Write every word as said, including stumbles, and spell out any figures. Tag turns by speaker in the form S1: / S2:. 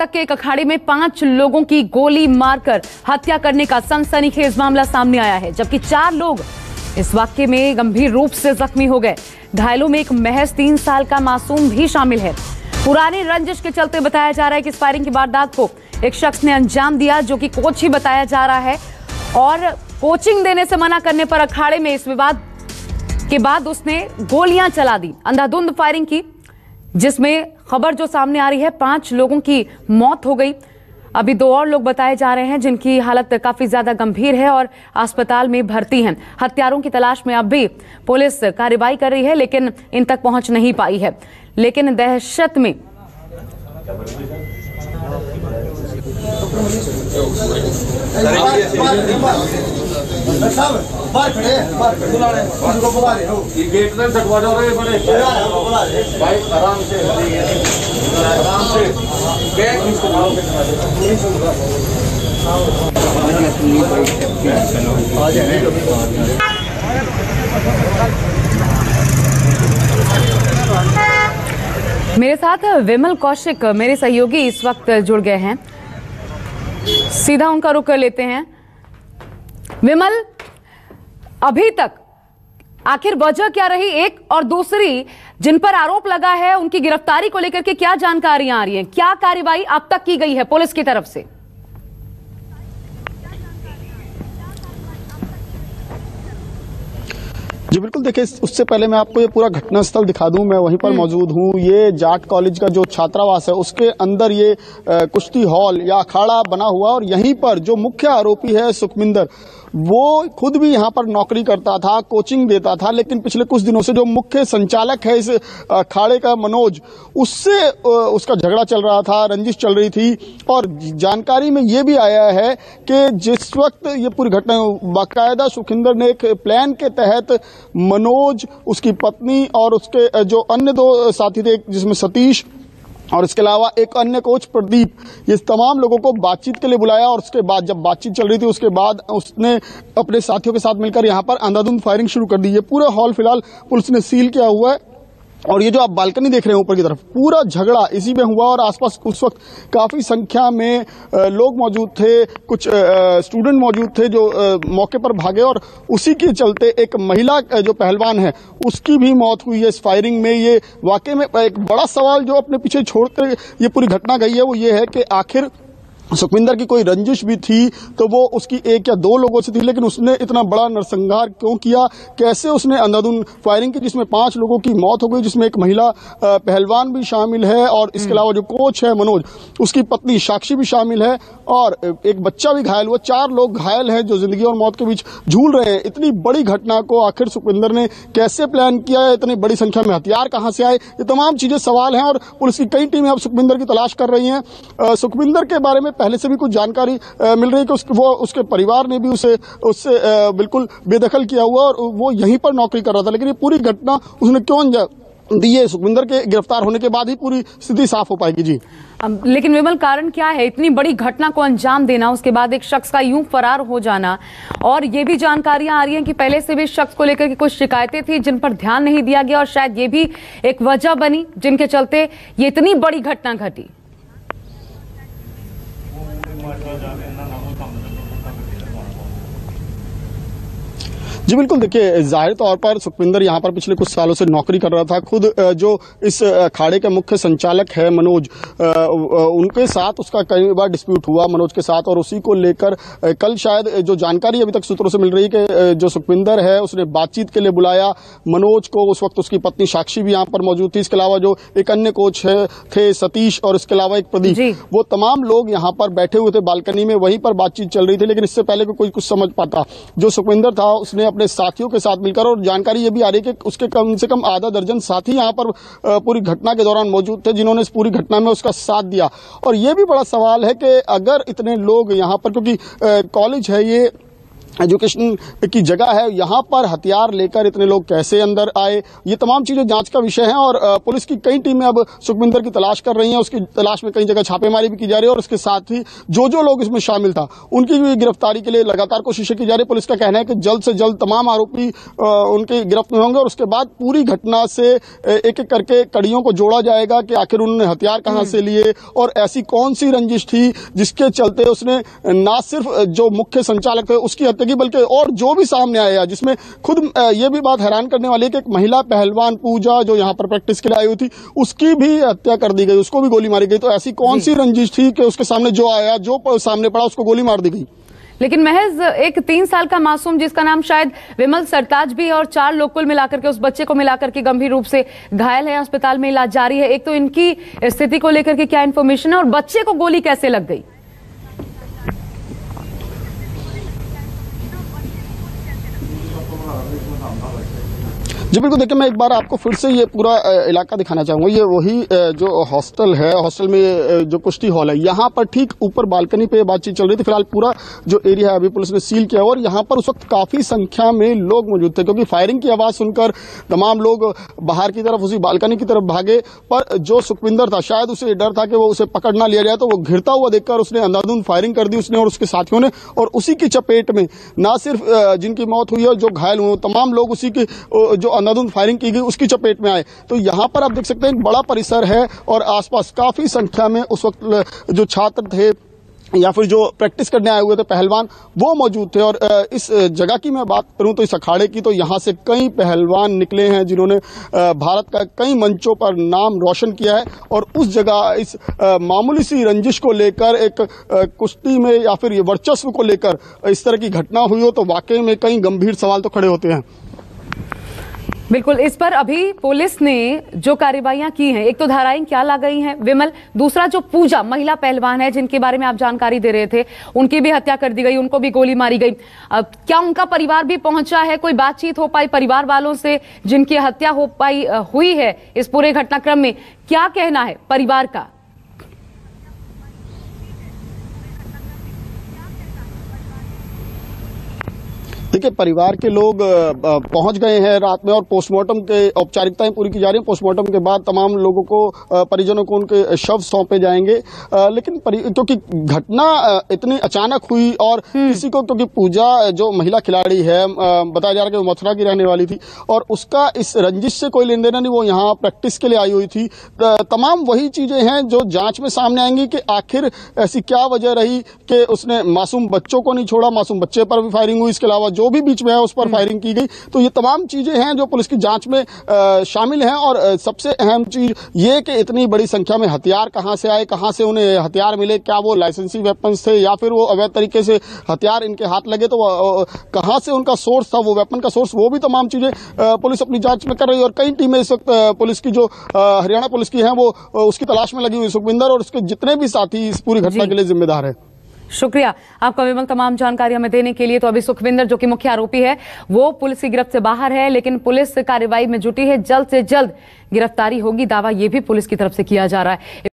S1: रोहतक के एक अखाड़े में पांच लोगों की गोली मारकर हत्या करने का सनसनीखेज मामला सामने आया है, जबकि चार लोग इस वाकये में गंभीर रूप से जख्मी हो गए। घायलों में एक महज तीन साल का मासूम भी शामिल है। पुरानी रंजिश के चलते बताया जा रहा है कि इस फायरिंग की वारदात को एक शख्स ने अंजाम दिया, जो कि कोच ही बताया जा रहा है, और कोचिंग देने से मना करने पर अखाड़े में इस विवाद के बाद उसने गोलियां चला दी, अंधाधुंध फायरिंग की, जिसमें खबर जो सामने आ रही है पांच लोगों की मौत हो गई। अभी दो और लोग बताए जा रहे हैं जिनकी हालत काफी ज्यादा गंभीर है और अस्पताल में भर्ती हैं। हत्यारों की तलाश में अब भी पुलिस कार्रवाई कर रही है, लेकिन इन तक पहुंच नहीं पाई है। लेकिन दहशत में मेरे साथ विमल कौशिक मेरे सहयोगी इस वक्त जुड़ गए हैं, सीधा उनका रुख कर लेते हैं। विमल, अभी तक आखिर वजह क्या रही, एक और दूसरी जिन पर आरोप लगा है उनकी गिरफ्तारी को लेकर के क्या जानकारियां आ रही हैं, क्या कार्रवाई अब तक की गई है पुलिस की तरफ से?
S2: जी बिल्कुल, देखिए उससे पहले मैं आपको ये पूरा घटनास्थल दिखा दूं। मैं वहीं पर मौजूद हूं। ये जाट कॉलेज का जो छात्रावास है उसके अंदर ये कुश्ती हॉल या अखाड़ा बना हुआ, और यहीं पर जो मुख्य आरोपी है सुखविंदर, वो खुद भी यहाँ पर नौकरी करता था, कोचिंग देता था, लेकिन पिछले कुछ दिनों से जो मुख्य संचालक है इस अखाड़े का मनोज, उससे उसका झगड़ा चल रहा था, रंजिश चल रही थी। और जानकारी में ये भी आया है कि जिस वक्त ये पूरी घटना, बाकायदा सुखविंदर ने एक प्लान के तहत मनोज, उसकी पत्नी और उसके जो अन्य दो साथी थे, जिसमें सतीश और इसके अलावा एक अन्य कोच प्रदीप, ये तमाम लोगों को बातचीत के लिए बुलाया। और उसके बाद जब बातचीत चल रही थी उसके बाद उसने अपने साथियों के साथ मिलकर यहाँ पर अंधाधुंध फायरिंग शुरू कर दी। ये पूरा हॉल फिलहाल पुलिस ने सील किया हुआ है, और ये जो आप बालकनी देख रहे हैं ऊपर की तरफ, पूरा झगड़ा इसी में हुआ। और आसपास उस वक्त काफी संख्या में लोग मौजूद थे, कुछ स्टूडेंट मौजूद थे जो मौके पर भागे, और उसी के चलते एक महिला जो पहलवान है उसकी भी मौत हुई है इस फायरिंग में। ये वाकई में एक बड़ा सवाल जो अपने पीछे छोड़कर ये पूरी घटना गई है वो ये है कि आखिर सुखविंदर की कोई रंजिश भी थी तो वो उसकी एक या दो लोगों से थी, लेकिन उसने इतना बड़ा नरसंहार क्यों किया, कैसे उसने अंधाधुंध फायरिंग की जिसमें पांच लोगों की मौत हो गई, जिसमें एक महिला पहलवान भी शामिल है, और इसके अलावा जो कोच है मनोज, उसकी पत्नी साक्षी भी शामिल है, और एक बच्चा भी घायल हुआ। चार लोग घायल हैं जो जिंदगी और मौत के बीच झूल रहे हैं। इतनी बड़ी घटना को आखिर सुखविंदर ने कैसे प्लान किया है, इतनी बड़ी संख्या में हथियार कहां से आए, ये तमाम चीजें सवाल हैं, और पुलिस की कई टीमें अब सुखविंदर की तलाश कर रही हैं। सुखविंदर के बारे में पहले से भी कुछ जानकारी मिल रही है कि उसके, वो उसके परिवार ने भी उसे उससे बिल्कुल बेदखल किया हुआ, और वो यहीं पर नौकरी कर रहा था। लेकिन ये पूरी घटना उसने क्यों दी है, सुखविंदर के गिरफ्तार होने के बाद ही पूरी स्थिति साफ हो पाएगी। जी
S1: लेकिन विमल, कारण क्या है इतनी बड़ी घटना को अंजाम देना, उसके बाद एक शख्स का यूं फरार हो जाना? और ये भी जानकारियां आ रही हैं कि पहले से भी शख्स को लेकर के कुछ शिकायतें थी जिन पर ध्यान नहीं दिया गया, और शायद ये भी एक वजह बनी जिनके चलते ये इतनी बड़ी घटना घटी।
S2: जी बिल्कुल, देखिए जाहिर तौर पर सुखविंदर यहाँ पर पिछले कुछ सालों से नौकरी कर रहा था। खुद जो इस अखाड़े के मुख्य संचालक है मनोज, उनके साथ उसका कई बार डिस्प्यूट हुआ मनोज के साथ, और उसी को लेकर कल शायद जो जानकारी अभी तक सूत्रों से मिल रही है कि जो सुखविंदर है उसने बातचीत के लिए बुलाया मनोज को। उस वक्त उसकी पत्नी साक्षी भी यहाँ पर मौजूद थी, इसके अलावा जो एक अन्य कोच है थे सतीश, और इसके अलावा एक प्रदीप, वो तमाम लोग यहाँ पर बैठे हुए थे बालकनी में, वहीं पर बातचीत चल रही थी। लेकिन इससे पहले कोई कुछ समझ पाता, जो सुखविंदर था उसने अपने साथियों के साथ मिलकर, और जानकारी ये भी आ रही है कि उसके कम से कम आधा दर्जन साथी यहाँ पर पूरी घटना के दौरान मौजूद थे जिन्होंने इस पूरी घटना में उसका साथ दिया। और ये भी बड़ा सवाल है कि अगर इतने लोग यहाँ पर, क्योंकि कॉलेज है ये एजुकेशन की जगह है, यहाँ पर हथियार लेकर इतने लोग कैसे अंदर आए, ये तमाम चीजें जांच का विषय है। और पुलिस की कई टीमें अब सुखविंदर की तलाश कर रही हैं, उसकी तलाश में कई जगह छापेमारी भी की जा रही है और उसके साथ ही जो जो लोग इसमें शामिल था उनकी भी गिरफ्तारी के लिए लगातार कोशिशें की जा रही है। पुलिस का कहना है कि जल्द से जल्द तमाम आरोपी उनके गिरफ्त में होंगे और उसके बाद पूरी घटना से एक एक करके कड़ियों को जोड़ा जाएगा कि आखिर उन्होंने हथियार कहां से लिए और ऐसी कौन सी रंजिश थी जिसके चलते उसने न सिर्फ जो मुख्य संचालक थे उसकी हत्या की, बल्कि और जो भी सामने आया, जिसमें खुद ये भी बात हैरान करने वाली है कि एक महिला पहलवान पूजा जो यहां पर प्रैक्टिस के लिए आई हुई थी उसकी भी हत्या कर दी गई, उसको भी गोली मारी गई। तो ऐसी कौन सी रंजिश थी कि उसके सामने जो आया, जो सामने पड़ा, उसको गोली मार दी गई।
S1: लेकिन महज एक तीन साल का मासूम जिसका नाम शायद विमल सरताज भी है और चार लोग कुल मिलाकर के उस बच्चे को मिलाकर के गंभीर रूप से घायल है, अस्पताल में इलाज जारी है। एक तो इनकी स्थिति को लेकर के क्या इंफॉर्मेशन है और बच्चे को गोली कैसे लग गई?
S2: जी बिल्कुल, देखिए मैं एक बार आपको फिर से ये पूरा इलाका दिखाना चाहूंगा। ये वही जो हॉस्टल है, हॉस्टल में जो कुश्ती हॉल है, यहाँ पर ठीक ऊपर बालकनी पे बातचीत चल रही थी। फिलहाल पूरा जो एरिया है अभी पुलिस ने सील किया और यहाँ पर उस वक्त काफी संख्या में लोग मौजूद थे, क्योंकि फायरिंग की आवाज सुनकर तमाम लोग बाहर की तरफ उसी बालकनी की तरफ भागे। पर जो सुखविंदर था, शायद उसे डर था कि वो उसे पकड़ ना लिया जाए, तो वो घिरता हुआ देखकर उसने अंधाधुंध फायरिंग कर दी उसने और उसके साथियों ने, और उसी की चपेट में ना सिर्फ जिनकी मौत हुई है, जो घायल हुए, तमाम लोग उसी की जो अंधाधुंध फायरिंग की गई उसकी चपेट में आए। तो यहाँ पर आप देख सकते हैं एक बड़ा परिसर है और आसपास काफी संख्या में उस वक्त जो छात्र थे या फिर जो प्रैक्टिस करने आए हुए थे पहलवान, वो मौजूद थे। और इस जगह की मैं बात करूं तो इस अखाड़े की, तो यहाँ से कई पहलवान निकले हैं जिन्होंने भारत का कई मंचों पर नाम रोशन किया है। और उस जगह इस मामूली सी रंजिश को लेकर, एक कुश्ती में या फिर ये वर्चस्व को लेकर इस तरह की घटना हुई हो तो वाकई में कई गंभीर सवाल तो खड़े होते हैं।
S1: बिल्कुल, इस पर अभी पुलिस ने जो कार्रवाइयां की हैं, एक तो धाराएं क्या लगाई हैं विमल, दूसरा जो पूजा महिला पहलवान है जिनके बारे में आप जानकारी दे रहे थे, उनकी भी हत्या कर दी गई, उनको भी गोली मारी गई। अब क्या उनका परिवार भी पहुंचा है? कोई बातचीत हो पाई परिवार वालों से जिनकी हत्या हो पाई हुई है इस पूरे घटनाक्रम में? क्या कहना है परिवार का?
S2: देखिए, परिवार के लोग पहुंच गए हैं रात में और पोस्टमार्टम के औपचारिकताएं पूरी की जा रही हैं। पोस्टमार्टम के बाद तमाम लोगों को, परिजनों को उनके शव सौंपे जाएंगे। लेकिन क्योंकि घटना इतनी अचानक हुई और किसी को, क्योंकि पूजा जो महिला खिलाड़ी है, बताया जा रहा है कि वो मथुरा की रहने वाली थी और उसका इस रंजिश से कोई लेन देन नहीं, वो यहाँ प्रैक्टिस के लिए आई हुई थी। तमाम वही चीजें हैं जो जांच में सामने आएंगी कि आखिर ऐसी क्या वजह रही कि उसने मासूम बच्चों को नहीं छोड़ा, मासूम बच्चे पर भी फायरिंग हुई, इसके अलावा जो भी बीच में है उस पर फायरिंग की गई। तो ये तमाम चीजें हैं जो पुलिस की जांच में आ, शामिल हैं। और सबसे अहम चीज ये कि इतनी बड़ी संख्या में हथियार कहां से आए, कहां से उन्हें हथियार मिले, क्या वो लाइसेंसी वेपन्स थे या फिर वो अवैध तरीके से हथियार इनके हाथ लगे, तो कहां से उनका सोर्स था, वो वेपन का सोर्स, वो भी तमाम चीजें पुलिस अपनी जांच में कर रही है। और कई टीमें इस वक्त पुलिस की जो हरियाणा पुलिस की है वो उसकी तलाश में लगी हुई। सुखविंदर और उसके जितने भी साथी इस पूरी घटना के लिए जिम्मेदार है।
S1: शुक्रिया आपका विमल, तमाम जानकारी हमें देने के लिए। तो अभी सुखविंदर जो कि मुख्य आरोपी है वो पुलिस की गिरफ्त से बाहर है, लेकिन पुलिस कार्रवाई में जुटी है, जल्द से जल्द गिरफ्तारी होगी, दावा ये भी पुलिस की तरफ से किया जा रहा है।